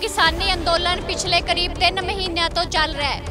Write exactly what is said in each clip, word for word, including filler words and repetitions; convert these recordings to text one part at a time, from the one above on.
किसानी अंदोलन पिछले करीब तीन महीनों तो चल रहा है।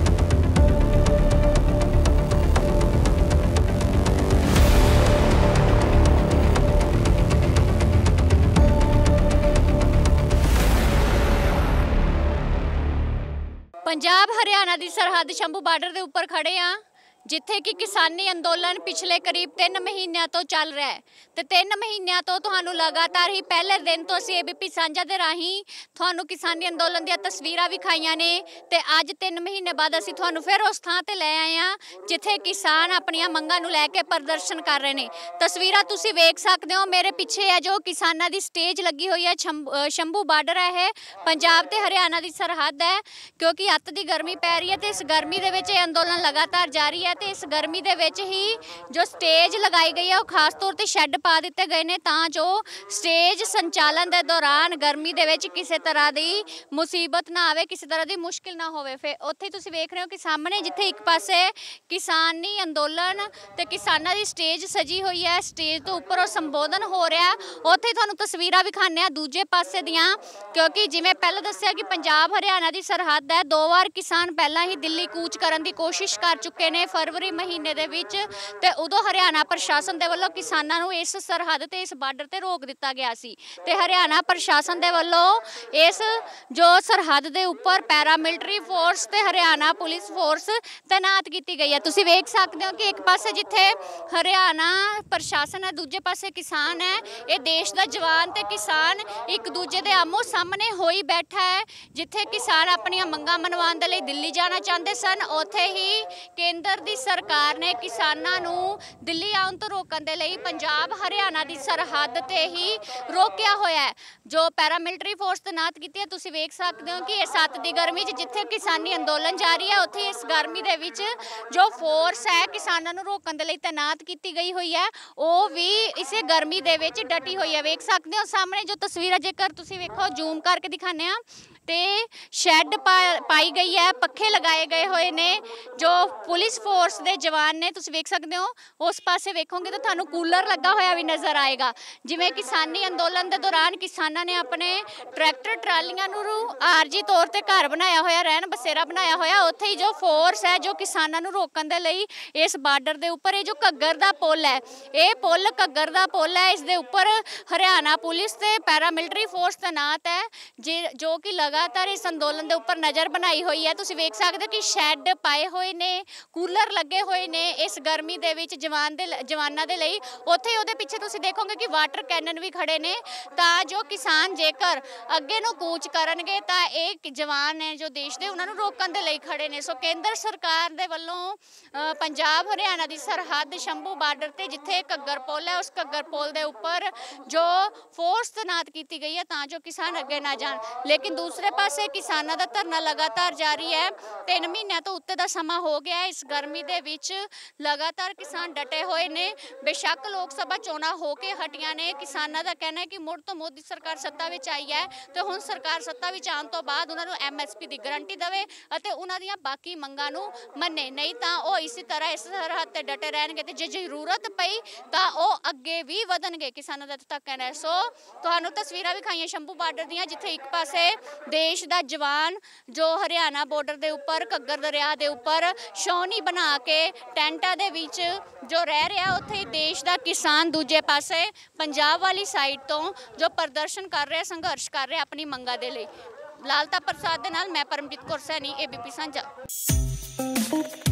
पंजाब हरियाणा की सरहद शंभू बार्डर के उपर खड़े हाँ, जिथे कि किसानी अंदोलन पिछले करीब तीन महीनों तो चल रहा है। तो तीन महीनों तो तुहानू लगातार ही पहले दिन तो असीं एबीपी सांझा दे राहीं तुहानू किसानी अंदोलन दी तस्वीरां विखाईयां ने ते अज तीन महीने बाद असीं तुहानू फिर उस थां ते लै आए हां जिथे किसान अपनियां मंगां नू लैके प्रदर्शन कर रहे हैं। तस्वीरां तुसीं वेख सकदे हो, मेरे पिछे है जो किसानां दी स्टेज लगी हुई है। शंभू बार्डर है, पंजाब ते हरियाणा की सरहद है, क्योंकि अत दी गर्मी पै रही है तो इस गर्मी दे विच अंदोलन लगातार जारी है। तो इस गर्मी दे विच ही जो स्टेज लगाई गई है वो खास तौर पर शैड पा दिते गए ने तां जो स्टेज संचालन के दौरान गर्मी दे विच किसी तरह की मुसीबत ना आवे, किसी तरह की मुश्किल ना होवे। फिर उत्थे तुसीं वेख रहे हो कि सामने जिथे एक पासे किसानी अंदोलन ते किसानां दी स्टेज सजी हुई है, स्टेज तो उपर वो संबोधन हो रहा है, उत्थे तुहानूं तस्वीरां विखाने आ दूजे पासे दियां। क्योंकि जिवें पहले दस्सिया कि पंजाब हरियाणा की सरहद है, दो बार किसान पहला ही दिल्ली कूच करन दी कोशिश कर चुके ने फरवरी महीने दे विच, ते उदों हरियाणा प्रशासन दे वल्लों किसानां नूं इस सरहद ते इस बार्डर ते रोक दिता गया सी। ते हरियाणा प्रशासन दे वल्लों इस जो सरहद दे उपर पैरामिलिटरी फोर्स ते हरियाणा पुलिस फोर्स तैनात की गई है। तुसीं वेख सकदे हो कि एक पासे जिथे हरियाणा प्रशासन है, दूजे पासे किसान है। ये देश दा जवान ते किसान एक दूजे दे आमो सामने होई बैठा है। जिथे किसान अपनियां मंगां मनवाउण दे लई दिल्ली जाना चाहते सन, उत्थे ही केंद्र दी सरकार ने किसानां नूं दिल्ली आउण तो रोकण दे लई पंजाब हरियाणा की सरहद ते ही रोकिया होया है। जो पैरामिलिटरी फोर्स तैनात की है, तुसीं वेख सकदे हो कि इस अत दी गर्मी च जिथे किसानी अंदोलन जारी है, उत्थे इस गर्मी दे विच जो फोर्स है किसानां नूं रोकण दे लई तैनात की गई हुई है, वो भी इसे गर्मी दे विच डटी हुई है। वेख सकदे हो सामने जो तस्वीर जेकर तुसीं वेखो जूम करके दिखाने आ ते शैड पा पाई गई है, पखे लगाए गए हुए ने। जो पुलिस फोर्स के जवान ने तुसीं वेख सकदे हो, उस पासे वेखोगे तो तुहानूं कूलर लगा होया भी नज़र आएगा। जिवें किसानी अंदोलन के दौरान किसानां ने अपने ट्रैक्टर ट्रालियां नूं आरजी तौर पर घर बनाया होया, रहन बसेरा बनाया होया, उत्थे ही जो फोर्स है जो किसानां नूं रोकण दे लई इस बार्डर के उपर जो घग्गर दा पुल है, ये पुल घग्गर दा पुल है, इस दे उपर हरियाणा पुलिस ते पैरामिलिटरी फोर्स तैनात है जे जो कि लगातार इस अंदोलन के उपर नज़र बनाई हुई है। तुसीं वेख सकदे कि शैड पाए हुए ने, कूलर लगे हुए ने इस गर्मी दे विच जवान दे जवानां दे लई। उत्थे उहदे पिछे तुसीं देखोगे कि वाटर कैनन भी खड़े ने, तां जो किसान जेकर अगे नूं कूच करनगे तां एक जवान है जो देश दे उन्हां नूं रोकण दे लई खड़े ने। सो केंद्र सरकार दे वल्लों पंजाब हरियाणा की सरहद शंभू बार्डर ते जिथे घग्गर पुल है, उस घग्गर पुल दे उपर जो फोर्स तैनात की गई है तां जो किसान अगे ना जाण। लेकिन दूसरे पासे किसानां दा धरना लगातार जारी है। तीन महीनों तो उत्ते दा समा हो गया है। इस गर्मी दे विच लगातार किसान डटे हुए ने। बेशक लोक सभा चोणां हो के हटियां ने, किसानां दा कहना है कि मुड़ तो मोदी सरकार सत्ता विच आई है तो हुण सरकार सत्ता विच आउण तो बाद उन्हां नूं एम एस पी की गारंटी देवे अते उन्हां दीआं बाकी मंगां नूं मन्ने, नहीं तां ओह इसी तरह इस सरहद ते डटे रहणगे ते जे जरूरत पई तां ओह अगे भी वधणगे। किसानां दा तां कहना है। सो तुहानूं तस्वीरां विखाईयां शंभू बार्डर दीआं जिथे एक पासे देश दा जवान जो हरियाणा बॉर्डर के उपर घग्गर दरिया के उपर छावनी बना के टेंटां दे विच जो रह रहा, उत्थे देश का किसान दूजे पासे पंजाब वाली साइड तो जो प्रदर्शन कर रहे, संघर्ष कर रहे अपनी मंगां दे लई। लालता प्रसाद दे नाल मैं परमजीत कौर सैनी, एबीपी सांझा।